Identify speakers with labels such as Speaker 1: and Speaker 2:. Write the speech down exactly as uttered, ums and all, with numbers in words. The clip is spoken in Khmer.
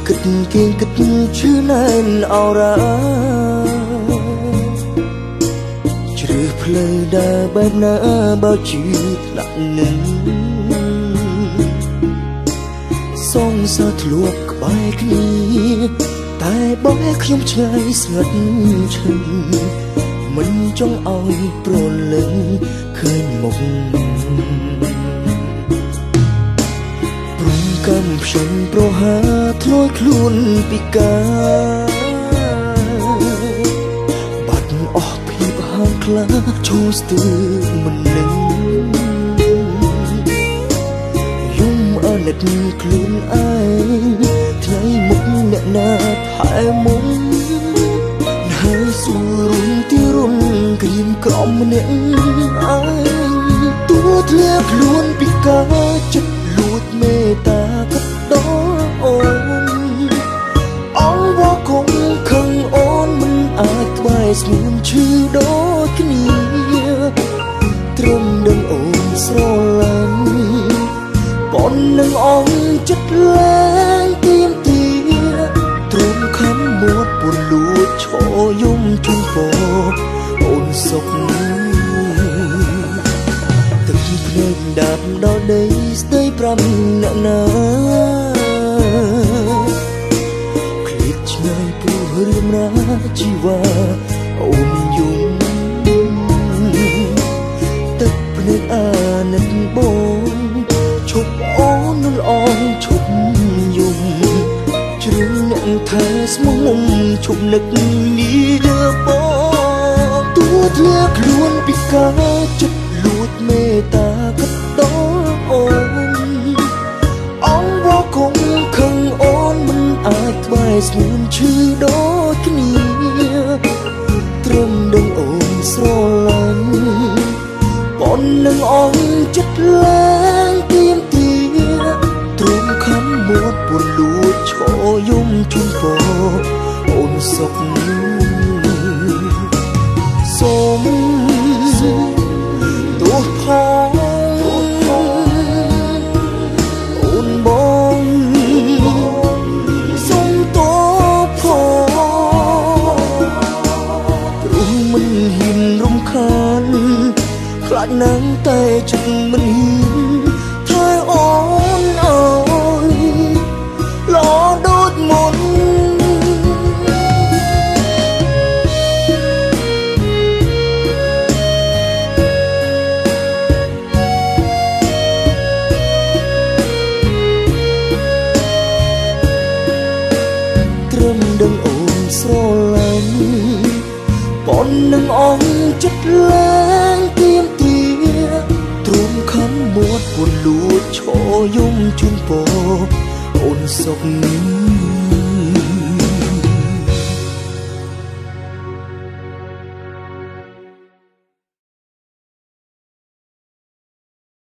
Speaker 1: គិតគេគិតឈឺណែនអរ៉ាជ្រើសផ្លូវដើរបែបណាបើជឿថ្នាក់នឹងសងសើធ្លាប់ក្បែរគ្នាតែបើខ្ញុំឆ្ងាយស្ងាត់ឈឹងមិនចង់ឲ្យប្រលឹងឃើញមុខព្រមកម្មខ្ញុំប្រហាធ្លាយខ្លួនពីការបាត់អស់ភាពហាមខ្លាឈូស្ទើរមិននឹងយំអនិតខ្លួនឯងថ្ងៃមុខអ្នកណាថែមុំហើយសួររុំទីរុំក្រៀមក្រំម្នាក់ឯងទួធ្លាខ្លួនពីការចិត្តលួចមេត្តាក៏ដល់អូនអងវ៉ាគង់ខឹងអូនមិនអាចក្បែរស្ងួនឈឺដូចគ្នាត្រឹមដឹងអូនស្រឡាញ់ប៉ុននឹងអងចិត្តឡើងទៀមទាត្រឹមខំមួតពួនលួចឈរយំជុំពោអូនសុខទឹកភ្នែកដាប់ដល់ដីស្ដីប្រាំអ្នកណាឃ្លាតឆ្ងាយព្រោះរឿងរាជីវ៉ាអូនយំទឹកភ្នែកអាណិតបងឈប់អូននឹងអងឈប់យំជ្រឿងអ្នកថែស្មុំមុំឈប់នឹកនេះបងទួធ្លាខ្លួនពីការចិត្តលួចមេត្តាក៏ដល់អូនអងវ៉ាគង់ខឹងអូនមិនអាចក្បែរស្ងួនឈឺដូចគ្នាត្រឹមដឹងអូនស្រឡាញ់ប៉ុននឹងអងចិត្តឡើងទៀមទាទ្រង់ខំមួតពួនលួចឈរយំជុំពោអូនសុខសូមទោះផងអូនបងសូមទោះផងព្រោះមិនហ៊ានរំខានខ្លាចណាស់តែចិត្តមិនហ៊ានថាអូនអើយល្អដូចមុនត្រឹមដឹងអូនស្រឡាញ់ប៉ុននឹងអងចិត្តឡើងទៀមទាទ្រង់ខំមួតពួនលួចឈរយំជុំពោអូនសុខ